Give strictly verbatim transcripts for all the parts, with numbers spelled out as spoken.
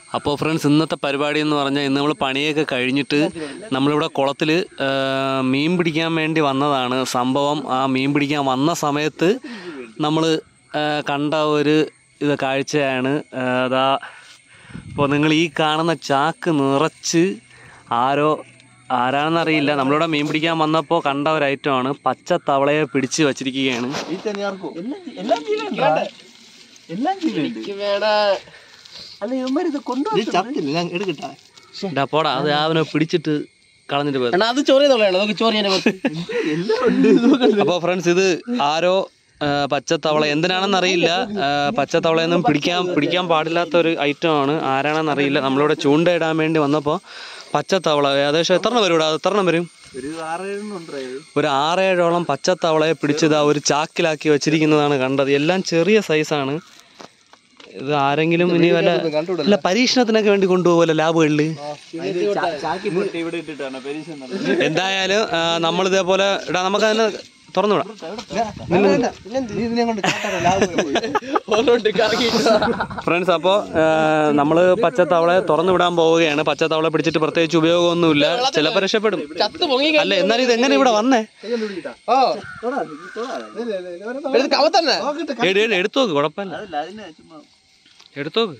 അപ്പോൾ ഫ്രണ്ട്സ്, ഇന്നത്തെ പരിപാടി എന്ന് പറഞ്ഞാൽ ഇന്ന് നമ്മൾ പണിയൊക്കെ കഴിഞ്ഞിട്ട് നമ്മളിവിടെ കുളത്തിൽ മീൻ പിടിക്കാൻ വേണ്ടി വന്നതാണ്. സംഭവം ആ മീൻ പിടിക്കാൻ വന്ന സമയത്ത് നമ്മൾ കണ്ട ഒരു ഇത് കാഴ്ചയാണ്. അതാ അപ്പോൾ നിങ്ങൾ ഈ കാണുന്ന ചാക്ക് നിറച്ച് ആരോ ആരാണെന്നറിയില്ല, നമ്മളിവിടെ മീൻ പിടിക്കാൻ വന്നപ്പോൾ കണ്ട ഒരു ഐറ്റമാണ്. പച്ച തവളയെ പിടിച്ച് വച്ചിരിക്കുകയാണ്. പോടാ, അത് അവനെ പിടിച്ചിട്ട് കളഞ്ഞിട്ട് പോയി. അപ്പൊ ഫ്രണ്ട്സ്, ഇത് ആരോ പച്ചത്തവള എന്തിനാണെന്ന് അറിയില്ല, പച്ചത്തവളയൊന്നും പിടിക്കാൻ പിടിക്കാൻ പാടില്ലാത്ത ഒരു ഐറ്റം ആണ്. ആരാണെന്ന് അറിയില്ല. നമ്മളിവിടെ ചൂണ്ടയിടാൻ വേണ്ടി വന്നപ്പോൾ പച്ചത്തവള ഏകദേശം എത്ര എണ്ണം വരും ഇവിടെ? എത്ര എണ്ണം വരും? ഒരു ആറേഴോളം പച്ചത്തവളയെ പിടിച്ചത് ഒരു ചാക്കിലാക്കി വെച്ചിരിക്കുന്നതാണ് കണ്ടത്. എല്ലാം ചെറിയ സൈസാണ്. ഇത് ആരെങ്കിലും ഇനി വല്ല അല്ല പരീക്ഷണത്തിനൊക്കെ വേണ്ടി കൊണ്ടുപോകുമല്ലോ ലാബുകളിൽ. എന്തായാലും നമ്മളിതേപോലെ ഇടാ, നമുക്ക് അതിനെ തുറന്നുവിടാം. ഫ്രണ്ട്സ്, അപ്പോൾ നമ്മള് പച്ചത്തവളയെ തുറന്നു വിടാൻ പോവുകയാണ്. പച്ചത്തവള പിടിച്ചിട്ട് പ്രത്യേകിച്ച് ഉപയോഗമൊന്നുമില്ല, ചിലപ്പോൾ രക്ഷപ്പെടും. അല്ല, എന്നാലും ഇത് എങ്ങനെ ഇവിടെ വന്നേ? എടുത്തോക്ക്, കുഴപ്പമില്ല, എടുത്തോക്ക്.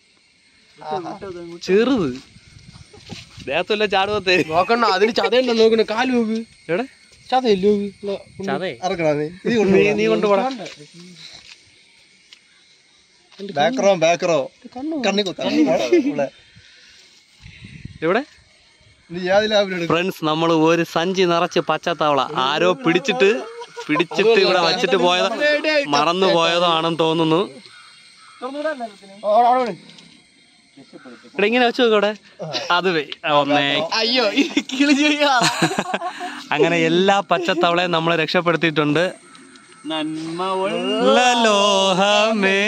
ചെറുത് ദേഹത്തല്ല ചാടുവത്തെ നോക്കണ്ട. അതിന് ചതയുണ്ടോ നോക്കണ? കാല് നോക്ക്. എവിടെ ചതയല്ലോ? നീ കൊണ്ടുപോടാ. എവിടെ ഫ്രണ്ട്സ്? നമ്മൾ ഒരു സഞ്ചി നിറച്ച് പച്ചത്തവള ആരോ പിടിച്ചിട്ട് പിടിച്ചിട്ട് ഇവിടെ വച്ചിട്ട് പോയത്, മറന്നു പോയതോ ആണെന്ന് തോന്നുന്നു. ഇവിടെ ഇങ്ങനെ വെച്ചു നോക്കൂടെ? അത് ഒന്നേ. അയ്യോ, അങ്ങനെ എല്ലാ പച്ചത്തവളയും നമ്മളെ രക്ഷപ്പെടുത്തിയിട്ടുണ്ട്. ലോഹമേ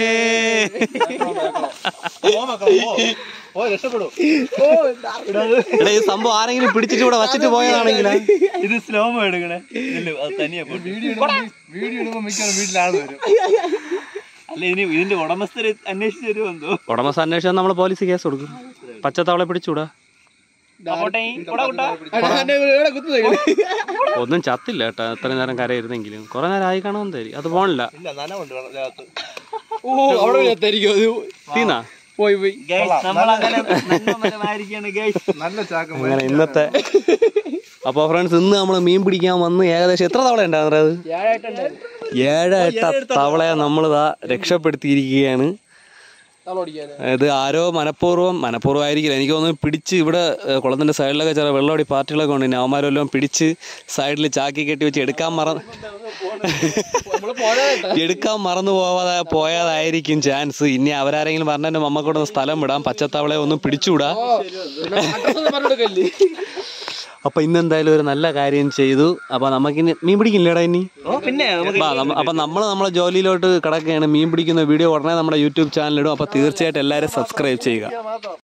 ഈ സംഭവം ആരെങ്കിലും പിടിച്ചിട്ട് ഇവിടെ വച്ചിട്ട് പോയതാണെങ്കിൽ ഇത് സ്ലോമോ എടുക്കണേ. വീട്ടിലാണ് വരും. അല്ല, ഇനി ഇതിന്റെ ഉടമസ്ഥരെ അന്വേഷിച്ചു തരുമോ? ഉടമസ്ഥ അന്വേഷിച്ചാൽ നമ്മൾ പോലീസ് കേസ് കൊടുക്കും. പച്ചത്തവളെ പിടിച്ചൂടാ. ഒന്നും ചത്തില്ല കേട്ടാ, എത്ര നേരം കരയിരുന്നെങ്കിലും. കുറെ നേരം ആയി കാണുമെന്ന് തരും. അത് പോണില്ല. അങ്ങനെ ഇന്നത്തെ അപ്പൊ ഫ്രണ്ട്സ്, ഇന്ന് നമ്മള് മീൻ പിടിക്കാൻ വന്ന് ഏകദേശം എത്ര തവള ഉണ്ടാകുന്നത്? ഏഴ് എട്ട തവളയെ നമ്മളിതാ രക്ഷപ്പെടുത്തിയിരിക്കുകയാണ്. ഇത് ആരോ മനഃപൂർവ്വം മനഃപൂർവ്വം ആയിരിക്കില്ല, എനിക്ക് തോന്നുന്നു. പിടിച്ച് ഇവിടെ കുളത്തിന്റെ സൈഡിലൊക്കെ ചില വെള്ളമടി പാർട്ടികളൊക്കെ ഉണ്ട്. അവന്മാരെല്ലാം പിടിച്ച് സൈഡിൽ ചാക്കി കെട്ടി വെച്ച് എടുക്കാൻ മറന്ന് എടുക്കാൻ മറന്നു പോവാതെ പോയതായിരിക്കും ചാൻസ്. ഇനി അവരാരെങ്കിലും പറഞ്ഞ മമ്മക്കൂടെ സ്ഥലം വിടാം, പച്ചത്തവളയെ ഒന്നും പിടിച്ചുവിടാം. അപ്പൊ ഇന്നെന്തായാലും ഒരു നല്ല കാര്യം ചെയ്തു. അപ്പൊ നമുക്കിനി മീൻ പിടിക്കില്ലേടാ ഇനി? അപ്പൊ നമ്മൾ നമ്മളെ ജോലിയിലോട്ട് കിടക്കുകയാണ്. മീൻ പിടിക്കുന്ന വീഡിയോ ഉടനെ നമ്മുടെ യൂട്യൂബ് ചാനലിടും. അപ്പൊ തീർച്ചയായിട്ടും എല്ലാവരും സബ്സ്ക്രൈബ് ചെയ്യുക.